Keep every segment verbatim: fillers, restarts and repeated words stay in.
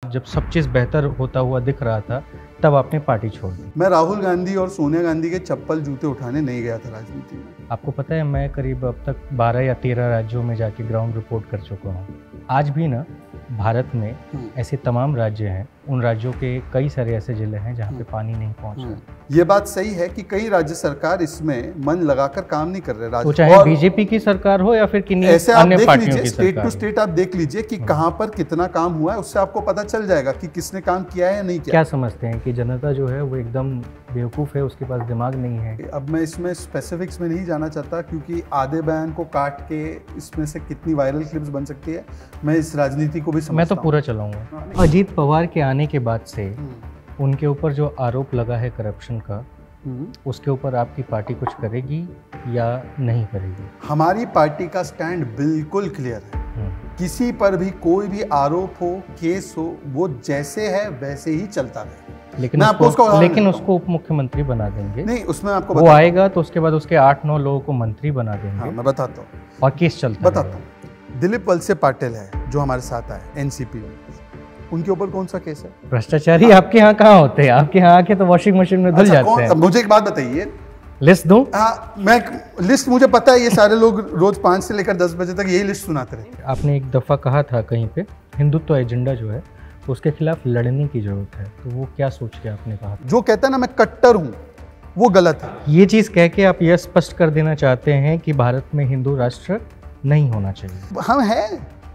जब सब चीज़ बेहतर होता हुआ दिख रहा था तब आपने पार्टी छोड़ दी। मैं राहुल गांधी और सोनिया गांधी के चप्पल जूते उठाने नहीं गया था राजनीति में। आपको पता है मैं करीब अब तक बारह या तेरह राज्यों में जाके ग्राउंड रिपोर्ट कर चुका हूँ। आज भी ना भारत में ऐसे तमाम राज्य हैं, उन राज्यों के कई सारे ऐसे जिले हैं जहाँ पे पानी नहीं पहुँच रहा। ये बात सही है कि कई राज्य सरकार इसमें मन लगाकर काम नहीं कर रहे। तो चाहे बीजेपी की सरकार हो या फिर किन्हीं ऐसे आप अन्य देख पार्टियों लीजिए, की स्टेट सरकार टू स्टेट आप देख लीजिए कि कहाँ पर कितना काम हुआ है, उससे आपको पता चल जाएगा कि किसने काम किया है या नहीं किया। क्या समझते हैं कि जनता जो है वो एकदम बेवकूफ़ है, उसके पास दिमाग नहीं है? अब मैं इसमें स्पेसिफिक्स में नहीं जाना चाहता क्योंकि आधे बयान को काट के इसमें से कितनी वायरल क्लिप्स बन सकती है, मैं इस राजनीति को भी समझता मैं तो पूरा चलाऊंगा। अजीत पवार के आने के बाद से उनके ऊपर जो आरोप लगा है करप्शन का, उसके ऊपर आपकी पार्टी कुछ करेगी या नहीं करेगी? हमारी पार्टी का स्टैंड बिल्कुल क्लियर है। किसी पर भी कोई भी आरोप हो, केस हो, वो जैसे है वैसे ही चलता रहे। लेकिन उसको, उसको लेकिन उसको उप मुख्यमंत्री बना देंगे। नहीं, उसमें आपको वो आएगा तो उसके बाद उसके आठ नौ लोगों को मंत्री बना देंगे। हाँ, मैं बताता हूँ और केस चलता बताता हूँ। दिलीप वलसे पाटिल है जो हमारे साथ आए एनसीपी में, उनके ऊपर कौन सा केस है? भ्रष्टाचारी आपके यहाँ कहाँ होते हैं? आपके यहाँ आके तो वॉशिंग मशीन में धुल अच्छा, जाते हैं। मुझे एक बात बताइए, लिस्ट दूं? हाँ, मैं लिस्ट मुझे पता है, ये सारे लोग रोज पाँच से लेकर दस बजे तक यही लिस्ट सुनाते रहे। आपने एक दफ़ा कहा था कहीं पे हिंदुत्व एजेंडा जो है उसके खिलाफ लड़ने की जरूरत है, तो वो क्या सोच के आपने कहा? जो कहता है ना मैं कट्टर हूँ, वो गलत है। ये चीज़ कह के आप यह स्पष्ट कर देना चाहते हैं कि भारत में हिंदू राष्ट्र नहीं होना चाहिए? हम हैं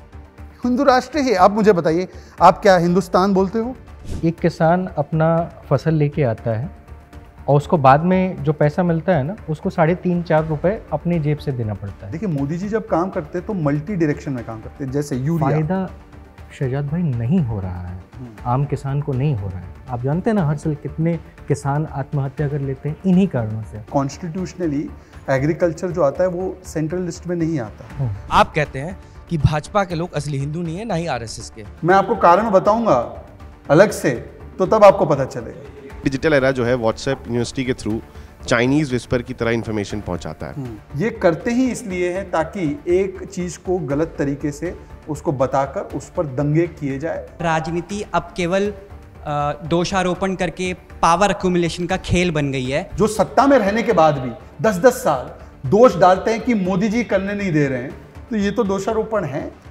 हिंदू राष्ट्र ही। आप मुझे बताइए, आप क्या हिंदुस्तान बोलते हो? एक किसान अपना फसल लेके आता है और उसको बाद में जो पैसा मिलता है ना, उसको साढ़े तीन चार रुपए अपनी जेब से देना पड़ता है। देखिए, मोदी जी जब काम करते हैं तो मल्टी डायरेक्शन में काम करते हैं, जैसे यूरिया। फायदा शहजाद भाई नहीं हो रहा है, आम किसान को नहीं हो रहा है। आप जानते हैं ना हर साल कितने किसान आत्महत्या कर लेते हैं इन्हीं कारणों से। कॉन्स्टिट्यूशनली एग्रीकल्चर जो आता है वो सेंट्रल लिस्ट में नहीं आता। आप कहते हैं कि भाजपा के लोग असली हिंदू नहीं है, ना ही आरएसएस के। मैं आपको कारण बताऊंगा अलग से, तो तब आपको पता चलेगा। डिजिटल एरा जो है व्हाट्सएप यूनिवर्सिटी के थ्रू चाइनीज विस्पर की तरह इन्फॉर्मेशन पहुंचाता है। ये करते ही इसलिए है ताकि एक चीज को गलत तरीके से उसको बताकर उस पर दंगे किए जाए। राजनीति अब केवल दोषारोपण करके पावर एक्यूमुलेशन का खेल बन गई है। जो सत्ता में रहने के बाद भी दस दस साल दोष डालते हैं कि मोदी जी करने नहीं दे रहे हैं, तो ये तो दोषारोपण है।